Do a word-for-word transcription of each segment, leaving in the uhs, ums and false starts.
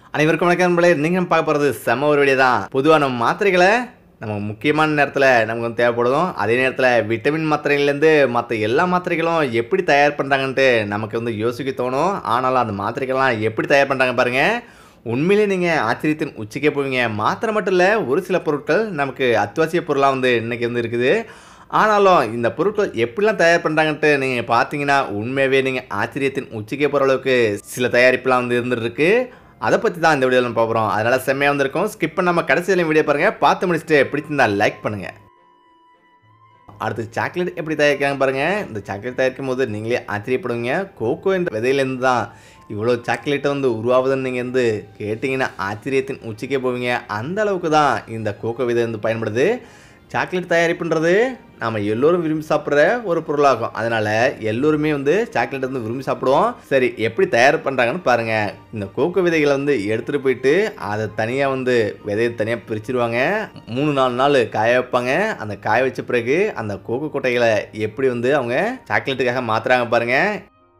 அனைவருக்கும் வணக்கம் நண்பர்களே. நீங்க பார்க்க போறது செம ஒரு வீடியோ தான். பொதுவா நம்ம மாத்திரைகளை நம்ம முக்கியமான நேரத்துல நமக்கு வந்து தேவைப்படும். அதே நேரத்துல விட்டமின் மாத்திரைகள்லேருந்து மற்ற எல்லா மாத்திரைகளும் எப்படி தயார் பண்றாங்கன்ட்டு நமக்கு வந்து யோசிக்க தோணும். ஆனாலும் அந்த மாத்திரைகள்லாம் எப்படி தயார் பண்றாங்க பாருங்க. உண்மையிலேயே நீங்க ஆச்சரியத்தின் உச்சிக்கே போவீங்க. மாத்திரை மட்டும் இல்ல, ஒரு சில பொருட்கள் நமக்கு அத்தியாவசிய பொருளா வந்து இன்னைக்கு வந்து இருக்குது. ஆனாலும் இந்த பொருட்கள் எப்படிலாம் தயார் பண்றாங்கன்ட்டு நீங்க பார்த்தீங்கன்னா, உண்மையாவே நீங்க ஆச்சரியத்தின் உச்சிக்கே போற அளவுக்கு சில தயாரிப்புலாம் வந்து இருந்துட்டு இருக்கு. அத பத்தி தான் இந்த வீடியோல நம்ம பார்க்க போறோம். அதனால செம்மையா வந்திருக்கும். ஸ்கிப் பண்ணாம கடைசி வரையும் வீடியோ பாருங்க. பார்த்து முடிச்சுட்டு பிடிச்சிருந்தா லைக் பண்ணுங்க. அடுத்து சாக்லேட் எப்படி தயாரிக்கிறாங்க பாருங்க. இந்த சாக்லேட் தயாரிக்கும்போது நீங்களே ஆச்சரியப்படுவீங்க. கோகோ என்ற விதையிலேருந்து தான் இவ்வளோ சாக்லேட்டை வந்து உருவாகுதுன்னு நீங்கள் வந்து கேட்டிங்கன்னா ஆச்சரியத்தின் உச்சிக்கே போவீங்க. அந்த அளவுக்கு தான் இந்த கோகோ விதை வந்து பயன்படுது. சாக்லேட் தயாரிப்புன்றது நம்ம எல்லோரும் விரும்பி சாப்பிட்ற ஒரு பொருளாகும். அதனால் எல்லோருமே வந்து சாக்லேட் வந்து விரும்பி சாப்பிடுவோம். சரி, எப்படி தயார் பண்ணுறாங்கன்னு பாருங்கள். இந்த கோகோ விதைகளை வந்து எடுத்துகிட்டு போயிட்டு அதை தனியாக வந்து விதையை தனியாக பிரிச்சுருவாங்க. மூணு நாலு நாள் காய வைப்பாங்க. அந்த காய வச்ச பிறகு அந்த கோகோ கொட்டைகளை எப்படி வந்து அவங்க சாக்லேட்டுக்காக மாற்றுறாங்க பாருங்கள்.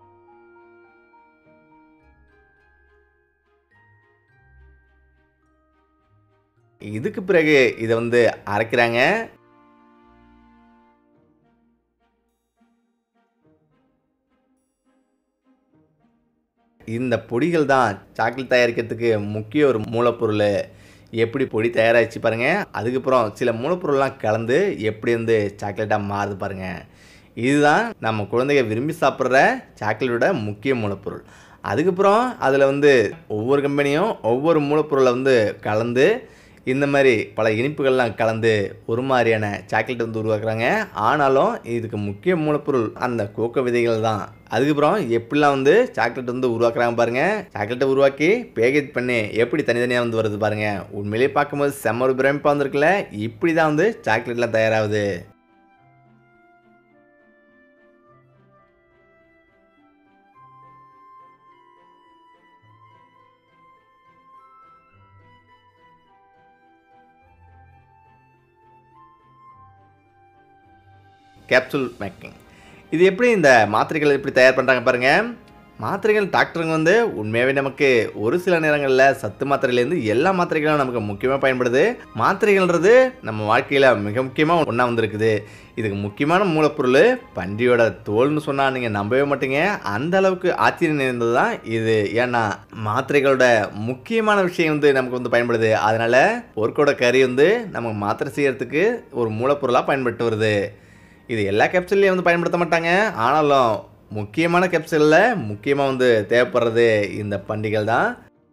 இதுக்கு பிறகு இதை வந்து அரைக்கிறாங்க. இந்த பொடிகள் தான் சாக்லேட் தயாரிக்கிறதுக்கு முக்கிய ஒரு மூலப்பொருள். எப்படி பொடி தயாராகிச்சு பாருங்கள். அதுக்கப்புறம் சில மூலப்பொருள்லாம் கலந்து எப்படி வந்து சாக்லேட்டாக மாறுது பாருங்கள். இதுதான் நம்ம குழந்தைங்க விரும்பி சாப்பிட்ற சாக்லேட்டோட முக்கிய மூலப்பொருள். அதுக்கப்புறம் அதில் வந்து ஒவ்வொரு கம்பெனியும் ஒவ்வொரு மூலப்பொருளை வந்து கலந்து இந்த மாதிரி பல இனிப்புகள்லாம் கலந்து ஒரு மாதிரியான சாக்லேட் வந்து உருவாக்குறாங்க. ஆனாலும் இதுக்கு முக்கிய மூலப்பொருள் அந்த கோகோ விதைகள் தான். அதுக்கப்புறம் எப்படிலாம் வந்து சாக்லேட் வந்து உருவாக்குறாங்க பாருங்கள். சாக்லேட்டை உருவாக்கி பேக்கேஜ் பண்ணி எப்படி தனித்தனியாக வந்து வருது பாருங்கள். உண்மையிலேயே பார்க்கும்போது செம்ம ஒரு பிரமிப்பாக வந்துருக்குல்ல. இப்படி தான் வந்து சாக்லேட்லாம் தயாராகுது. Capsule making. இது எப்படி இந்த மாத்திரைகள் எப்படி தயார் பண்ணுறாங்க பாருங்கள். மாத்திரைகள் டாக்டருங்க வந்து உண்மையாகவே நமக்கு ஒரு சில நேரங்களில் சத்து மாத்திரையிலேருந்து எல்லா மாத்திரைகளும் நமக்கு முக்கியமாக பயன்படுது. மாத்திரைகள்ன்றது நம்ம வாழ்க்கையில் மிக முக்கியமாக ஒன்றா வந்துருக்குது. இதுக்கு முக்கியமான மூலப்பொருள் பன்றியோட தோல்னு சொன்னால் நீங்கள் நம்பவே மாட்டீங்க. அந்த அளவுக்கு ஆச்சரியம் நிறைந்தது தான் இது. ஏன்னா மாத்திரைகளோட முக்கியமான விஷயம் வந்து நமக்கு வந்து பயன்படுது. அதனால் பொருட்களோட கறி வந்து நமக்கு மாத்திரை செய்யறதுக்கு ஒரு மூலப்பொருளாக பயன்பட்டு வருது. இது எல்லா கேப்சூல்லையும் வந்து பயன்படுத்த மாட்டாங்க. ஆனாலும் முக்கியமான கேப்சூலில் முக்கியமாக வந்து தேவைப்படுறது இந்த பண்டிகள் தான்.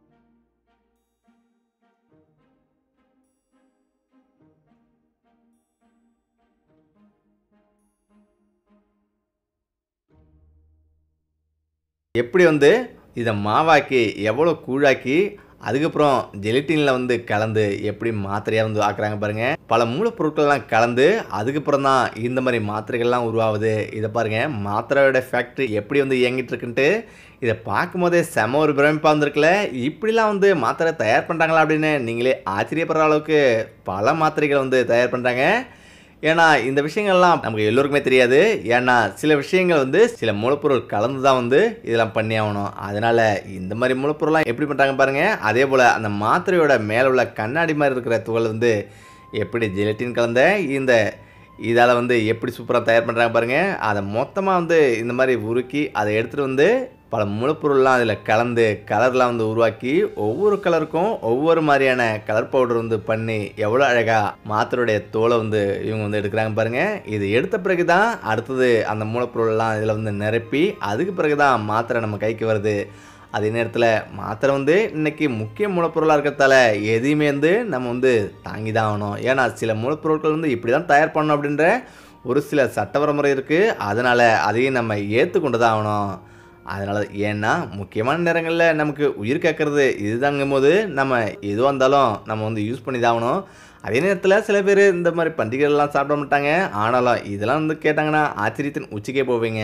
எப்படி வந்து இதை மாவாக்கி எவ்வளோ கூழாக்கி அதுக்கப்புறம் ஜெலட்டினில் வந்து கலந்து எப்படி மாத்திரையாக வந்து ஆக்குறாங்க பாருங்கள். பல மூலப்பொருட்கள்லாம் கலந்து அதுக்கப்புறம் தான் இந்த மாதிரி மாத்திரைகள்லாம் உருவாகுது. இதை பாருங்கள், மாத்திரையோட ஃபேக்ட்ரி எப்படி வந்து இயங்கிட்டு இருக்குன்ட்டு இதை பார்க்கும்போதே செம ஒரு பிரமிப்பாக வந்துருக்குல்ல. இப்படிலாம் வந்து மாத்திரை தயார் பண்ணுறாங்களா அப்படின்னு நீங்களே ஆச்சரியப்படுற அளவுக்கு பல மாத்திரைகள் வந்து தயார் பண்ணுறாங்க. ஏன்னா இந்த விஷயங்கள்லாம் நமக்கு எல்லோருக்குமே தெரியாது. ஏன்னா சில விஷயங்கள் வந்து சில மூலப்பொருள் கலந்து தான் வந்து இதெல்லாம் பண்ணி ஆகணும். அதனால் இந்த மாதிரி மூலப்பொருள்லாம் எப்படி பண்ணுறாங்க பாருங்கள். அதே போல் அந்த மாத்திரையோட மேலே உள்ள கண்ணாடி மாதிரி இருக்கிற துகள் வந்து எப்படி ஜெலட்டின் கலந்த இந்த இதால் வந்து எப்படி சூப்பராக தயார் பண்ணுறாங்க பாருங்கள். அதை மொத்தமாக வந்து இந்த மாதிரி உருக்கி அதை எடுத்துகிட்டு வந்து பல மூலப்பொருள்லாம் அதில் கலந்து கலர்லாம் வந்து உருவாக்கி ஒவ்வொரு கலருக்கும் ஒவ்வொரு மாதிரியான கலர் பவுடர் வந்து பண்ணி எவ்வளோ அழகாக மாத்திரையுடைய தோலை வந்து இவங்க வந்து எடுக்கிறாங்க பாருங்கள். இது எடுத்த பிறகு தான் அடுத்தது அந்த மூலப்பொருள்லாம் இதில் வந்து நிரப்பி அதுக்கு பிறகு தான் மாத்திரை நம்ம கைக்கு வருது. அதே நேரத்தில் மாத்திரை வந்து இன்றைக்கி முக்கிய மூலப்பொருளாக இருக்கிறதால எதையுமே வந்து நம்ம வந்து தாங்கி தான் ஆகணும். ஏன்னா சில மூலப்பொருட்கள் வந்து இப்படி தான் தயார் பண்ணணும் அப்படின்ற ஒரு சில சட்ட வரமுறை இருக்குது. அதனால் அதையும் நம்ம ஏற்றுக்கொண்டு தான் ஆகணும். அதனால் ஏன்னா முக்கியமான நேரங்களில் நமக்கு உயிர் கேட்குறது இதுதாங்கும் போது நம்ம எதுவாக இருந்தாலும் நம்ம வந்து யூஸ் பண்ணி தான் ஆகணும். அதே நேரத்தில் சில பேர் இந்த மாதிரி பண்டிகைகள்லாம் சாப்பிட மாட்டாங்க. ஆனாலும் இதெல்லாம் வந்து கேட்டாங்கன்னா ஆச்சரியத்தின் உச்சிக்கே போவீங்க.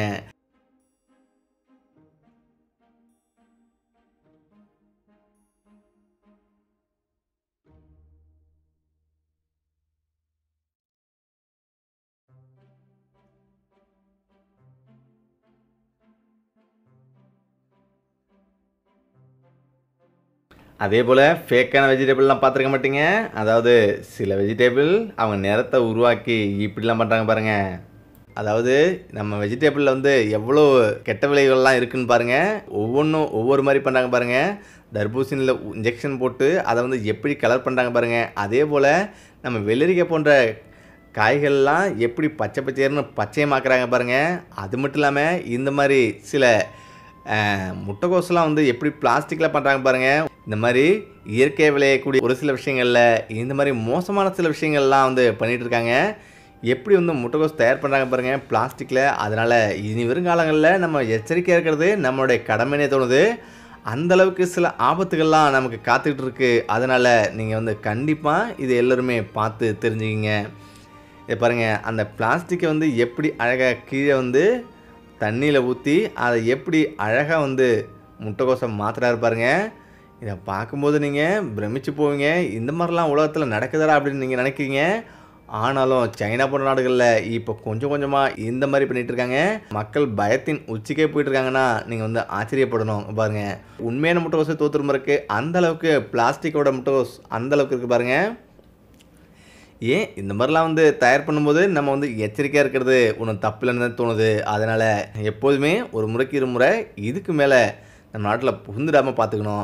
அதே போல் ஃபேக்கான வெஜிடபிள்லாம் பார்த்துருக்க மாட்டீங்க. அதாவது சில வெஜிடபிள் அவங்க நிறத்தை உருவாக்கி இப்படிலாம் பண்ணுறாங்க பாருங்கள். அதாவது நம்ம வெஜிடபிளில் வந்து எவ்வளோ கெட்ட விளைவுகள்லாம் இருக்குதுன்னு பாருங்கள். ஒவ்வொன்றும் ஒவ்வொரு மாதிரி பண்ணுறாங்க பாருங்கள். தர்பூசணியில் இன்ஜெக்ஷன் போட்டு அதை வந்து எப்படி கலர் பண்ணுறாங்க பாருங்கள். அதே போல் நம்ம வெள்ளரிக்காய் போன்ற காய்கள்லாம் எப்படி பச்சை பச்சையர்னு பச்சையமாக்குறாங்க பாருங்கள். அது மட்டும் இல்லாமல் இந்த மாதிரி சில முட்டைக்கோஸ்லாம் வந்து எப்படி பிளாஸ்டிக்கில் பண்ணுறாங்க பாருங்கள். இந்த மாதிரி இயற்கையாக விளையக்கூடிய ஒரு சில விஷயங்களில் இந்த மாதிரி மோசமான சில விஷயங்கள்லாம் வந்து பண்ணிகிட்டு இருக்காங்க. எப்படி வந்து முட்டைக்கோஸ் தயார் பண்ணுறாங்க பாருங்கள் பிளாஸ்டிக்கில். அதனால் இனி வருங்காலங்களில் நம்ம எச்சரிக்கையாக இருக்கிறது நம்மளுடைய கடமைனே தோணுது. அந்தளவுக்கு சில ஆபத்துகள்லாம் நமக்கு காத்துக்கிட்டு இருக்குது. அதனால் நீங்கள் வந்து கண்டிப்பாக இது எல்லோருமே பார்த்து தெரிஞ்சுக்கிங்க. இதை பாருங்கள், அந்த பிளாஸ்டிக்கை வந்து எப்படி அழகாக கீழே வந்து தண்ணியில் ஊற்றி அதை எப்படி அழகாக வந்து முட்டைக்கோசை மாத்திராரு பாருங்கள். இதை பார்க்கும்போது நீங்கள் பிரமிச்சு போவீங்க. இந்த மாதிரிலாம் உலகத்தில் நடக்குதா அப்படின்னு நீங்கள் நினைக்கிறீங்க. ஆனாலும் சைனா போன்ற நாடுகளில் இப்போ கொஞ்சம் கொஞ்சமாக இந்த மாதிரி பண்ணிகிட்டு இருக்காங்க. மக்கள் பயத்தின் உச்சிக்கே போயிட்டுருக்காங்கன்னா நீங்கள் வந்து ஆச்சரியப்படணும். பாருங்கள், உண்மையான முட்டைக்கோசை தோற்றுரும் இருக்குது. அந்தளவுக்கு பிளாஸ்டிக்கோட முட்டைக்கோஸ் அந்தளவுக்கு இருக்குது பாருங்கள். ஏன் இந்த மாதிரிலாம் வந்து தயார் பண்ணும்போது நம்ம வந்து எச்சரிக்கையாக இருக்கிறது ஒன்றும் தப்பு இல்லைன்னு தான் தோணுது. அதனால் எப்போதுமே ஒரு முறைக்கு இரு முறை இதுக்கு மேலே நம்ம நாட்டில் புகுந்துடாமல் பார்த்துக்கணும்.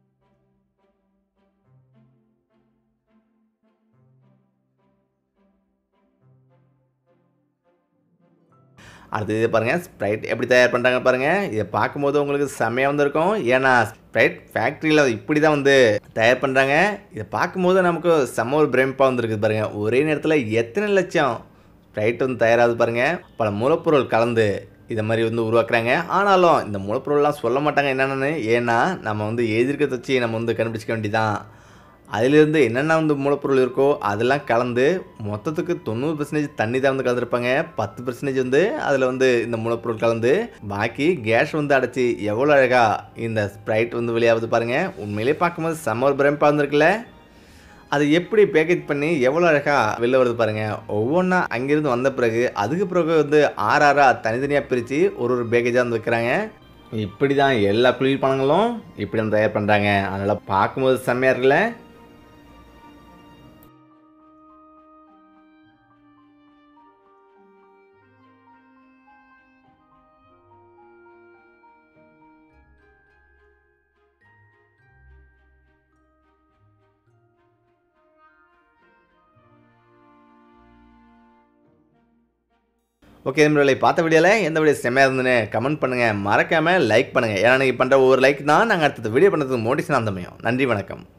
அடுத்து இதை பாருங்கள், ஸ்ப்ரைட் எப்படி தயார் பண்ணுறாங்க பாருங்கள். இதை பார்க்கும்போது உங்களுக்கு செம்மையாக வந்திருக்கும். ஏன்னா ஸ்ப்ரைட் ஃபேக்ட்ரியில் இப்படி தான் வந்து தயார் பண்ணுறாங்க. இதை பார்க்கும்போது நமக்கு செம்ம ஒரு பிரமிப்பாக வந்துருக்குது பாருங்கள். ஒரே நேரத்தில் எத்தனை லட்சம் ஸ்ப்ரைட் வந்து தயாராகுது பாருங்கள். பல மூலப்பொருள் கலந்து இதை மாதிரி வந்து உருவாக்குறாங்க. ஆனாலும் இந்த மூலப்பொருள்லாம் சொல்ல மாட்டாங்க என்னென்னு. ஏன்னா நம்ம வந்து எதிர்க்க வச்சு நம்ம வந்து கண்டுபிடிச்சிக்க வேண்டியதான். அதிலிருந்து என்னென்ன வந்து மூலப்பொருள் இருக்கோ அதெல்லாம் கலந்து மொத்தத்துக்கு தொண்ணூறு பர்சன்டேஜ் தண்ணி தான் வந்து கலந்துருப்பாங்க. பத்து பர்சன்டேஜ் வந்து அதில் வந்து இந்த மூலப்பொருள் கலந்து பாக்கி கேஸ் வந்து அடைச்சி எவ்வளோ அழகாக இந்த ஸ்ப்ரைட் வந்து வெளியாகுது பாருங்கள். உண்மையிலே பார்க்கும்போது செம்ம ஒரு பிரமிப்பாக இருந்திருக்குல்ல. அது எப்படி பேக்கேஜ் பண்ணி எவ்வளோ அழகாக வெளில வருது பாருங்கள். ஒவ்வொன்றா அங்கேருந்து வந்த பிறகு அதுக்கு பிறகு வந்து ஆறு ஆறாக தனித்தனியாக பிரித்து ஒரு ஒரு பேக்கேஜாக வந்து வைக்கிறாங்க. இப்படி தான் எல்லா குளிர்பானங்களும் இப்படி வந்து தயார் பண்ணுறாங்க. அதனால் பார்க்கும்போது செம்மையாக இருக்குல்ல. ஓகே நண்பர்களே, பார்த்த வீடியோவில் எந்த வீடியோ செம்மையாக இருந்துன்னு கமெண்ட் பண்ணுங்கள். மறக்காமல் லைக் பண்ணுங்கள். ஏன்னா நீங்கள் பண்ணுற ஒவ்வொரு லைக் தான் நாங்கள் அடுத்தது வீடியோ பண்ணுறதுக்கு மோட்டிவேஷனாக இருந்தமையும். நன்றி, வணக்கம்.